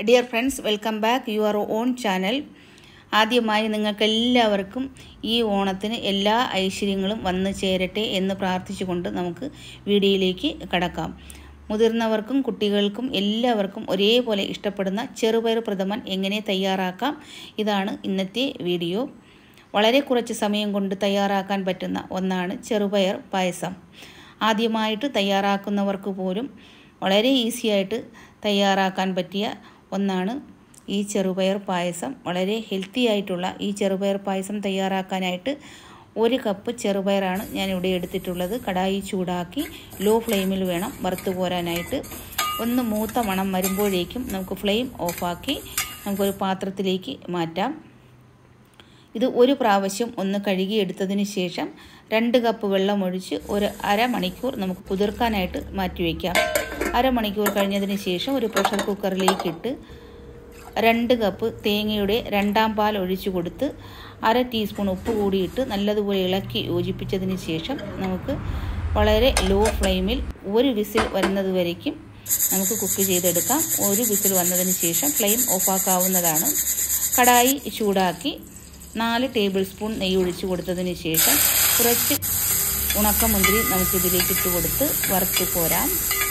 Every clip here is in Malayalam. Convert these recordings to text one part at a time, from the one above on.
Dear friends, welcome back your own channel. ആദ്യമായി നിങ്ങൾക്കെല്ലാവർക്കും ഈ ഓണത്തിന് എല്ലാ ഐശ്വര്യങ്ങളും വന്നു ചേരട്ടെ എന്ന് പ്രാർത്ഥിച്ചുകൊണ്ട് നമുക്ക് വീഡിയോയിലേക്ക് കടക്കാം. മുതിർന്നവർക്കും കുട്ടികൾക്കും എല്ലാവർക്കും ഒരേപോലെ ഇഷ്ടപ്പെടുന്ന ചെറുപയർ പ്രഥമൻ എങ്ങനെ തയ്യാറാക്കാം ഇതാണ് ഇന്നത്തെ വീഡിയോ. വളരെ കുറച്ച് സമയം കൊണ്ട് തയ്യാറാക്കാൻ പറ്റുന്ന ഒന്നാണ് ചെറുപയർ പായസം. ആദ്യമായിട്ട് തയ്യാറാക്കുന്നവർക്ക് പോലും വളരെ ഈസിയായിട്ട് തയ്യാറാക്കാൻ പറ്റിയ ഒന്നാണ് ഈ ചെറുപയർ പായസം. വളരെ ഹെൽത്തി ആയിട്ടുള്ള ഈ ചെറുപയർ പായസം തയ്യാറാക്കാനായിട്ട് 1 കപ്പ് ചെറുപയറാണ് ഞാൻ ഇവിടെ എടുത്തിട്ടുള്ളത്. കടായി ചൂടാക്കി ലോ ഫ്ലെയിമിൽ വേണം വറുത്ത് കോരാനായിട്ട്. ഒന്ന് മൂത്ത മണം വരുമ്പോഴേക്കും നമുക്ക് ഫ്ലെയിം ഓഫാക്കി നമുക്കൊരു പാത്രത്തിലേക്ക് മാറ്റാം. ഇത് ഒരു പ്രാവശ്യം ഒന്ന് കഴുകി എടുത്തതിന് ശേഷം 2 കപ്പ് വെള്ളം ഒഴിച്ച് ഒരു അരമണിക്കൂർ നമുക്ക് കുതിർക്കാനായിട്ട് മാറ്റിവെക്കാം. അരമണിക്കൂർ കഴിഞ്ഞതിന് ശേഷം ഒരു പ്രഷർ കുക്കറിലേക്ക് ഇട്ട് 2 കപ്പ് തേങ്ങയുടെ 2ാം പാൽ ഒഴിച്ചു കൊടുത്ത് 1/2 ടീസ്പൂൺ ഉപ്പ് കൂടിയിട്ട് നല്ലതുപോലെ ഇളക്കി യോജിപ്പിച്ചതിന് ശേഷം നമുക്ക് വളരെ ലോ ഫ്ലെയിമിൽ 1 വിസിൽ വരുന്നത് വരേക്കും നമുക്ക് കുക്ക് ചെയ്തെടുക്കാം. 1 വിസിൽ വന്നതിന് ശേഷം ഫ്ലെയിം ഓഫാക്കാവുന്നതാണ്. കടായി ചൂടാക്കി 4 ടേബിൾ സ്പൂൺ നെയ്യ് ഒഴിച്ചു കൊടുത്തതിന് ശേഷം കുറച്ച് ഉണക്കമുന്തിരി നമുക്കിതിലേക്ക് ഇട്ട് കൊടുത്ത് വറുത്ത് കോരാം.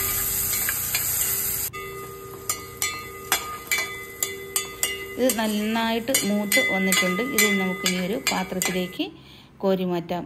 ഇത് നന്നായിട്ട് മൂത്ത് വന്നിട്ടുണ്ട്. ഇത് നമുക്കിനി ഒരു പാത്രത്തിലേക്ക് കോരി മാറ്റാം.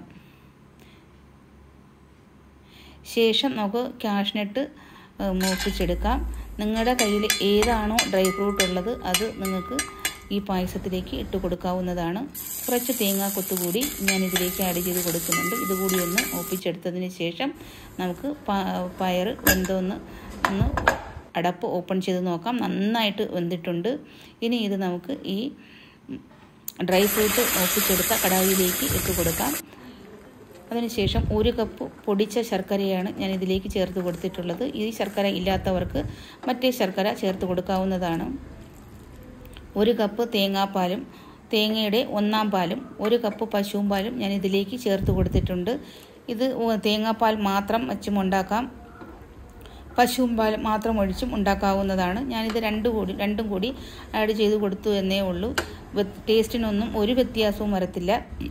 ശേഷം നമുക്ക് കാഷ്നട്ട് മൂപ്പിച്ചെടുക്കാം. നിങ്ങളുടെ കയ്യിൽ ഏതാണോ ഡ്രൈ ഫ്രൂട്ട് ഉള്ളത് അത് നിങ്ങൾക്ക് ഈ പായസത്തിലേക്ക് ഇട്ട് കൊടുക്കാവുന്നതാണ്. കുറച്ച് തേങ്ങാ കൊത്തുകൂടി ഞാൻ ഇതിലേക്ക് ആഡ് ചെയ്ത് കൊടുക്കുന്നുണ്ട്. ഇതുകൂടി ഒന്ന് മൂപ്പിച്ചെടുത്തതിന് ശേഷം നമുക്ക് പയർ വെന്തോന്ന് അടപ്പ് ഓപ്പൺ ചെയ്ത് നോക്കാം. നന്നായിട്ട് വെന്തിട്ടുണ്ട്. ഇനി ഇത് നമുക്ക് ഈ ഡ്രൈ ഫ്രൂട്ട് മൂപ്പിച്ചെടുത്ത കടായിലേക്ക് ഇട്ട് കൊടുക്കാം. അതിനുശേഷം 1 കപ്പ് പൊടിച്ച ശർക്കരയാണ് ഞാൻ ഇതിലേക്ക് ചേർത്ത് കൊടുത്തിട്ടുള്ളത്. ഈ ശർക്കര ഇല്ലാത്തവർക്ക് മറ്റേ ശർക്കര ചേർത്ത് കൊടുക്കാവുന്നതാണ്. 1 കപ്പ് തേങ്ങാപ്പാലും തേങ്ങയുടെ 1ാം പാലും 1 കപ്പ് പശുവും പാലും ഞാൻ ഇതിലേക്ക് ചേർത്ത് കൊടുത്തിട്ടുണ്ട്. ഇത് തേങ്ങാപ്പാൽ മാത്രം വച്ചും ഉണ്ടാക്കാം, പശുവും പാൽ മാത്രം ഒഴിച്ചും ഉണ്ടാക്കാവുന്നതാണ്. ഞാനിത് രണ്ടും കൂടി ആഡ് ചെയ്ത് കൊടുത്തു എന്നേ ഉള്ളൂ. ടേസ്റ്റിനൊന്നും ഒരു വ്യത്യാസവും വരത്തില്ല.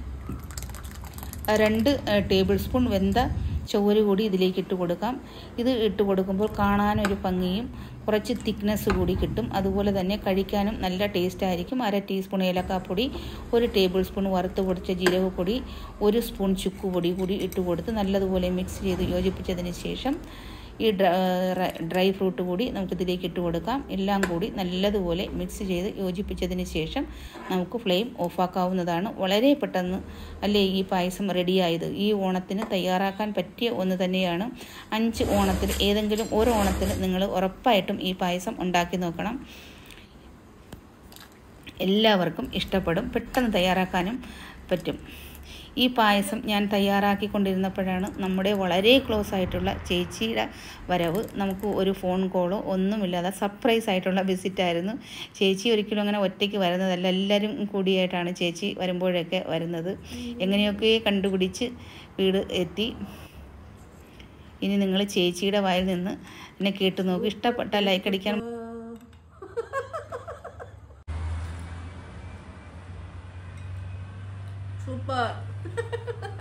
2 ടേബിൾ സ്പൂൺ വെന്ത ചൊവ്വര് കൂടി ഇതിലേക്ക് ഇട്ട് കൊടുക്കാം. ഇത് ഇട്ട് കൊടുക്കുമ്പോൾ കാണാനൊരു ഭംഗിയും കുറച്ച് തിക്നെസ് കൂടി കിട്ടും. അതുപോലെ തന്നെ കഴിക്കാനും നല്ല ടേസ്റ്റ് ആയിരിക്കും. 1/2 ടീസ്പൂൺ ഏലക്കാപ്പൊടി, 1 ടേബിൾ സ്പൂൺ വറുത്ത് പൊടിച്ച ജീരകപ്പൊടി, 1 സ്പൂൺ ചുക്കുപൊടി കൂടി ഇട്ട് കൊടുത്ത് നല്ലതുപോലെ മിക്സ് ചെയ്ത് യോജിപ്പിച്ചതിന് ശേഷം ഈ ഡ്രൈ ഫ്രൂട്ട് കൂടി നമുക്കിതിലേക്ക് ഇട്ട് കൊടുക്കാം. എല്ലാം കൂടി നല്ലതുപോലെ മിക്സ് ചെയ്ത് യോജിപ്പിച്ചതിന് ശേഷം നമുക്ക് ഫ്ലെയിം ഓഫാക്കാവുന്നതാണ്. വളരെ പെട്ടെന്ന് അല്ലേ ഈ പായസം റെഡിയായത്. ഈ ഓണത്തിന് തയ്യാറാക്കാൻ പറ്റിയ ഒന്ന് തന്നെയാണ്. 5 ഓണത്തിൽ ഏതെങ്കിലും ഒരു ഓണത്തിൽ നിങ്ങൾ ഉറപ്പായിട്ടും ഈ പായസം ഉണ്ടാക്കി നോക്കണം. എല്ലാവർക്കും ഇഷ്ടപ്പെടും. പെട്ടെന്ന് തയ്യാറാക്കാനും പറ്റും. ഈ പായസം ഞാൻ തയ്യാറാക്കിക്കൊണ്ടിരുന്നപ്പോഴാണ് നമ്മുടെ വളരെ ക്ലോസ് ആയിട്ടുള്ള ചേച്ചിയുടെ വരവ്. നമുക്ക് ഒരു ഫോൺ കോളോ ഒന്നുമില്ലാതെ സർപ്രൈസ് ആയിട്ടുള്ള വിസിറ്റായിരുന്നു. ചേച്ചി ഒരിക്കലും അങ്ങനെ ഒറ്റയ്ക്ക് വരുന്നതല്ല, എല്ലാവരും കൂടിയായിട്ടാണ് ചേച്ചി വരുമ്പോഴൊക്കെ വരുന്നത്. എങ്ങനെയൊക്കെ കണ്ടുപിടിച്ച് വീട് എത്തി. ഇനി നിങ്ങൾ ചേച്ചിയുടെ വായിൽ നിന്ന് എന്നെ കേട്ട് നോക്കി. ഇഷ്ടപ്പെട്ട ലൈക്ക് അടിക്കാൻ സൂപ്പർ.